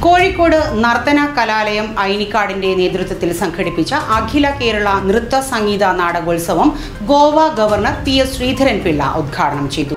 കോഴിക്കോട് നർത്തന കലാലയം ഐനിക്കാടിന്റെ നേതൃത്വത്തിൽ സംഘടിപ്പിച്ച അഖില കേരള നൃത്ത സംഗീത നാടകോത്സവം ഗോവ ഗവർണർ പി.എസ്. ശ്രീധരൻപിള്ള ഉദ്ഘാടനം ചെയ്തു.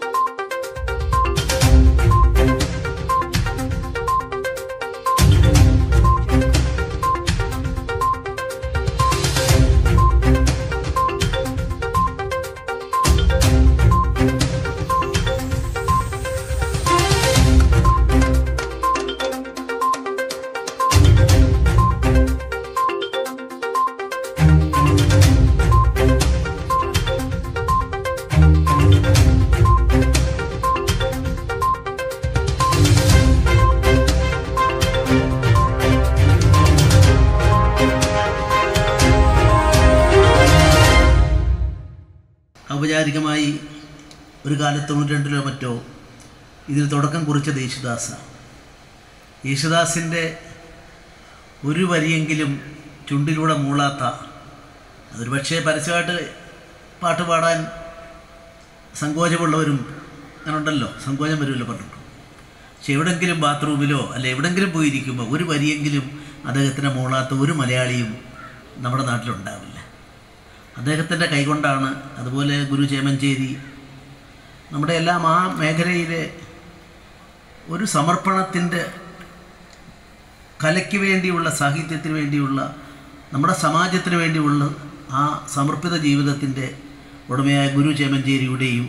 ഔപചാരികമായി ഒരു കാലത്ത് 92 മറ്റോ ഇതിന് തുടക്കം കുറിച്ച യേശുദാസിൻ്റെ ഒരു വരിയെങ്കിലും ചുണ്ടിലൂടെ മൂളാത്ത, അതൊരു പക്ഷേ പരസ്യമായിട്ട് പാട്ട് പാടാൻ സങ്കോചമുള്ളവരും അങ്ങനെയുണ്ടല്ലോ, സങ്കോചം വരുമല്ലോ പറഞ്ഞിട്ടു. പക്ഷെ എവിടെയെങ്കിലും ബാത്റൂമിലോ അല്ലെ എവിടെയെങ്കിലും പോയിരിക്കുമ്പോൾ ഒരു വരിയെങ്കിലും അദ്ദേഹത്തിന് മൂളാത്ത ഒരു മലയാളിയും നമ്മുടെ നാട്ടിലുണ്ടാവില്ല. അദ്ദേഹത്തിൻ്റെ കൈകൊണ്ടാണ്. അതുപോലെ ഗുരു ചേമഞ്ചേരി, നമ്മുടെ എല്ലാം ആ മേഖലയിലെ ഒരു സമർപ്പണത്തിൻ്റെ, കലയ്ക്ക് വേണ്ടിയുള്ള, സാഹിത്യത്തിന് വേണ്ടിയുള്ള, നമ്മുടെ സമാജത്തിന് വേണ്ടിയുള്ള ആ സമർപ്പിത ജീവിതത്തിൻ്റെ ഉടമയായ ഗുരു ചേമഞ്ചേരിയുടെയും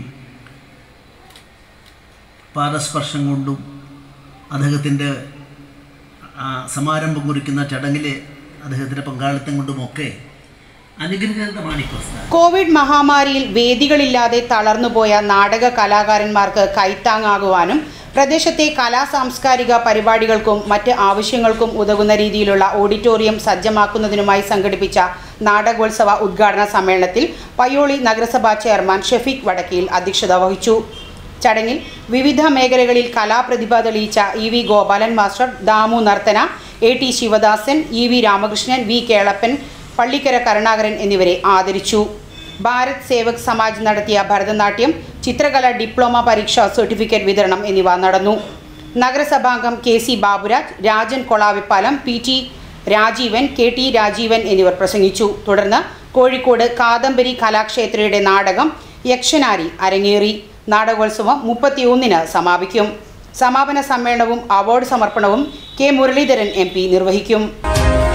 പാദസ്പർശം കൊണ്ടും അദ്ദേഹത്തിൻ്റെ സമാരംഭം കുറിക്കുന്ന ചടങ്ങിലെ അദ്ദേഹത്തിൻ്റെ പങ്കാളിത്തം കൊണ്ടുമൊക്കെ കോവിഡ് മഹാമാരിയിൽ വേദികളില്ലാതെ തളർന്നുപോയ നാടക കലാകാരന്മാർക്ക് കൈത്താങ്ങാകുവാനും പ്രദേശത്തെ കലാ സാംസ്കാരിക പരിപാടികൾക്കും മറ്റ് ആവശ്യങ്ങൾക്കും ഉതകുന്ന രീതിയിലുള്ള ഓഡിറ്റോറിയം സജ്ജമാക്കുന്നതിനുമായി സംഘടിപ്പിച്ച നാടകോത്സവ ഉദ്ഘാടന സമ്മേളനത്തിൽ പയ്യോളി നഗരസഭാ ചെയർമാൻ ഷെഫീഖ് വടക്കിയിൽ അധ്യക്ഷത വഹിച്ചു. ചടങ്ങിൽ വിവിധ മേഖലകളിൽ കലാപ്രതിഭ തെളിയിച്ച E V Gopalan master, Damu Narthana, A T Sivadasan, E V Ramakrishnan, V Kelappan, Pallikkara Karunakaran എന്നിവരെ ആദരിച്ചു. ഭാരത് സേവക് സമാജ് നടത്തിയ ഭരതനാട്യം, ചിത്രകല ഡിപ്ലോമ പരീക്ഷാ സർട്ടിഫിക്കറ്റ് വിതരണം എന്നിവ നടന്നു. നഗരസഭാംഗം K C. Baburaj, Rajan Kolavipalam, P T. Rajeevan, K T. Rajeevan എന്നിവർ പ്രസംഗിച്ചു. തുടർന്ന് കോഴിക്കോട് കാദംബരി കലാക്ഷേത്രയുടെ നാടകം യക്ഷനാരി അരങ്ങേറി. നാടകോത്സവം 31-ന് സമാപിക്കും. സമാപന സമ്മേളനവും അവാർഡ് സമർപ്പണവും കെ. മുരളീധരൻ MP നിർവഹിക്കും.